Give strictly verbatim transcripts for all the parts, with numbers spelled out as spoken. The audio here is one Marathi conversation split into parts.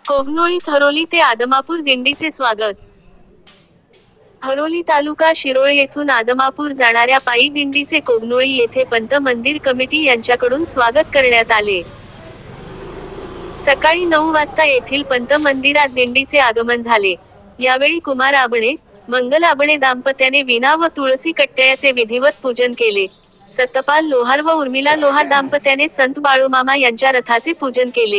कोगनोळीत हरोली ते आदमापूर दिंडीचे स्वागत. हरोली तालुका शिरोळ येथून आदमापूर जाणाऱ्या पायी दिंडीचे कोगनोळी येथे पंत मंदिर कमिटी यांच्याकडून स्वागत करण्यात आले. सकाळी नऊ वाजता येथील पंत मंदिरात दिंडीचे आगमन झाले. यावेळी कुमार आबणे, मंगल आबणे दाम्पत्याने वीणा व तुळशी कट्ट्याचे विधिवत पूजन केले. सत्यपाल लोहार व उर्मिला लोहार दाम्पत्याने संत बाळूमामा यांच्या रथाचे पूजन केले.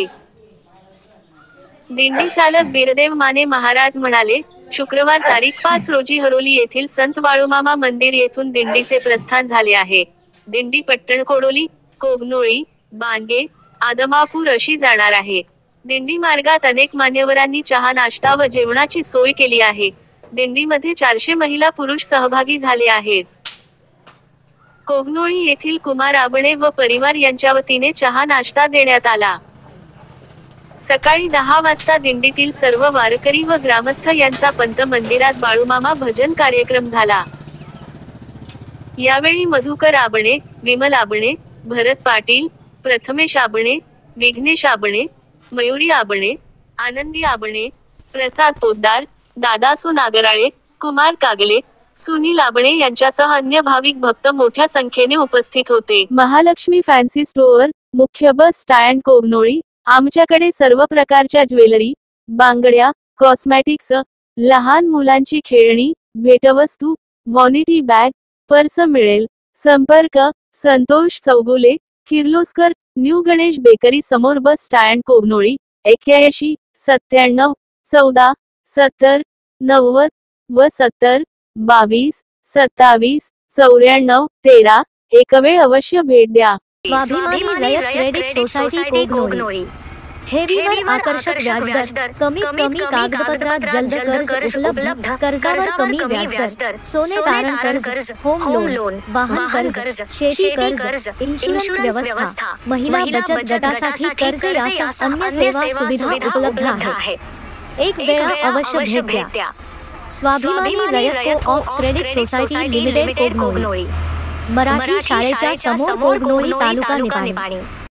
दिंडी चालक बिरदेव माने महाराज म्हणाले, शुक्रवार तारीख पाच रोजी हरोली येथील संत बाळूमामा मंदिर येथून दिंडीचे प्रस्थान झाले आहे. दिंडी पट्टणकोडोली, कोगनोळी, बांगे, आदमापूर अशी जाणार आहे. दिंडी मार्गात अनेक मान्यवरांनी चहा नाश्ता व जेवणाची सोय केली आहे. दिंडीमध्ये चारशे महिला पुरुष सहभागी झाले आहेत. कोगनोळी येथील कुमार आबणे व परिवार यांच्या वतीने चहा नाश्ता देण्यात आला. सकाळी दहा वाजता दिंडीतील सर्व वारकरी व ग्रामस्थ यांचा पंत मंदिरात बाळूमामा भजन कार्यक्रम झाला. यावेळी मधुकर आबणे, विमल आबणे, भरत पाटील, प्रथमेश आबणे, विघ्नेश आबणे, मयुरी आबणे, आनंदी आबणे, प्रसाद पोद्दार, दादासू नागराळे, कुमार कागले, सुनील आबणे यांच्यासह अन्य भाविक भक्त मोठ्या संख्येने उपस्थित होते. महालक्ष्मी फॅन्सी स्टोअर, मुख्य बस स्टँड कोगनोळी. आमच्याकडे सर्व प्रकारच्या ज्वेलरी, बांगड्या, कॉस्मॅटिक्स, लहान मुलांची खेळणी, भेटवस्तू, व्हॅनिटी बॅग, पर्स मिळेल. संपर्क संतोष चौगुले, किर्लोस्कर, न्यू गणेश बेकरी समोर बस स्टँड कोगनोळी. एक्क्याऐंशी सत्त्याण्णव चौदा सत्तर नव्वद व सत्तर बावीस सत्तावीस चौऱ्याण्णव तेरा. एकवेळ अवश्य भेट द्या. स्वाभिमानी रयत क्रेडिट सोसायटी कोगनोळी. ठेवीवर आकर्षक व्याजदर, कमीत कमी कागदपत्रात जलद कर्ज उपलब्ध, कर्जावर कमी व्याजदर, सोने तारण कर्ज, होम लोन, वाहन कर्ज, शेती कर्ज, इन्शुरन्स व्यवस्था, महिला बचत गटासाठी कर्ज यासह अन्य सेवा सुविधा उपलब्ध आहेत. एक वेळा अवश्य भेट द्या. Swabhimani Rayat co-op credit society limited Kognoli. Marathi शाळेच्या समोर कोगनोळी, तालुका निपाणी.